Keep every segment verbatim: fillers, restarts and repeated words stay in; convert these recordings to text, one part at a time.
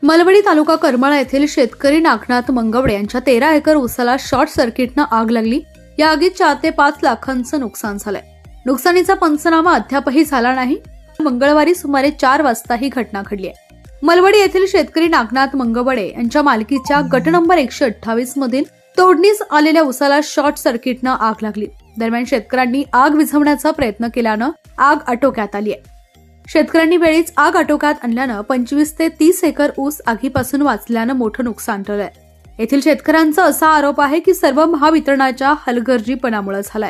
मलवडी तालुका करमाळा येथील शेतकरी नागनाथ मंगवडे यांच्या तेरा एकर ऊसाला शॉर्ट सर्किटनं आग लागली। या आगीत चार ते पाच लाखांचं नुकसान झालंय। नुकसानीचा पंचनामा अद्यापही झाला नाही। मंगळवारी सुमारे चार वाजता ही घटना घडली आहे। मलवडी येथील शेतकरी नागनाथ मंगवडे यांच्या मालकीच्या गट नंबर एकशे अठ्ठावीस मधील तोडणीस आलेल्या ऊसाला शॉर्ट सर्किटनं आग लागली। दरम्यान शेतकऱ्यांनी आग विझवण्याचा प्रयत्न केल्यानं आग आटोक्यात आली आहे। शेतकऱ्यांनी वेळीच आग आटोक्यात आणल्यानं पंचवीस ते तीस एकर ऊस आगीपासून वाचल्यानं मोठं नुकसान टळलंय। येथील शेतकऱ्यांचा असा आरोप आहे की सर्व महावितरणाच्या हलगर्जीपणामुळे झालाय।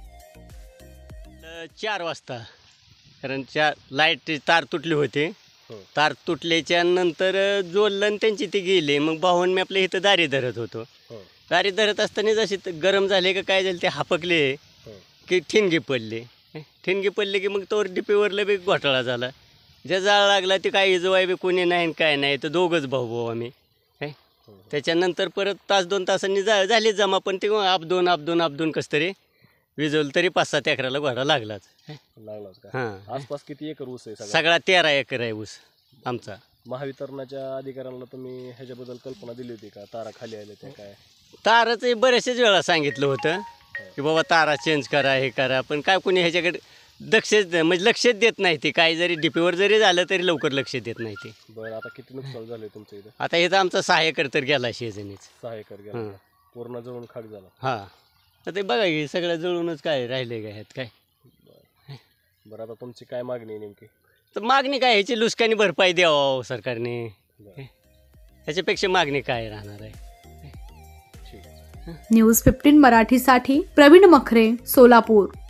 चार वाजता कारण चार लाईट तार तुटली होते। तार तुटल्याच्या नंतर जोडलं त्यांची ती गेली। मग भाऊन मी आपल्या इथं दारी धरत होतो। दारी धरत असताना जशी गरम झाले का काय झाले ते हापकले की ठिणगी पडले। ठिणगी पडले की मग तोवर डिपीवरला बी घोटाळा झाला। ज्या जाळ लागला ते काही जवळ बी कोणी नाही काय नाही तर दोघंच भाऊ भाऊ आम्ही। त्याच्यानंतर परत तास दोन तासांनी जा झाले जमा पण ते आप दोन आप दोन आप दोन कसं तरी विजवलं तरी पाच सात एकराला घोडा लागलाच लागलाच का? हां आसपास किती एकर ऊस आहे? सगळा तेरा एकर आहे ऊस आमचा। महावितरणाच्या अधिकाऱ्यांना तुम्ही ह्याच्याबद्दल कल्पना दिली होती का? तारा खाली आले त्या काय? ताराच बऱ्याचशाच वेळा सांगितलं होतं की बाबा तारा चेंज करा हे करा, पण काय कोणी ह्याच्याकडे लक्षच म्हणजे लक्षच देत नाही। ते काही जरी डीपीवर जरी झालं तरी लवकर लक्ष देत नाही ते। बरं, आता किती नुकसान झालं तुमचं इथं? आता इथं आमचा सहा एकर तर गेला शेजणीच। सहा एकर गेला, पूर्ण जळून खाक झाला। हां, आता ते बघा की सगळं जळूनच काय राहिले काय ह्यात काय। बरं, आता तुमची काय मागणी आहे नेमकी? तर मागणी काय, ह्याची लुसकानी भरपाई द्यावं सरकारने, ह्याच्यापेक्षा मागणी काय राहणार आहे। न्यूज फिफ्टीन मराठीसाठी प्रवीण मखरे, सोलापूर।